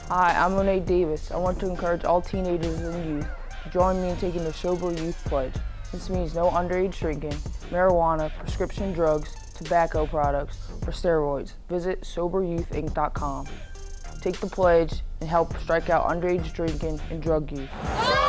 Hi, I'm Underage Davis. I want to encourage all teenagers and youth to join me in taking the Sober Youth Pledge. This means no underage drinking, marijuana, prescription drugs, tobacco products, or steroids. Visit SoberYouthInc.com. Take the pledge and help strike out underage drinking and drug use.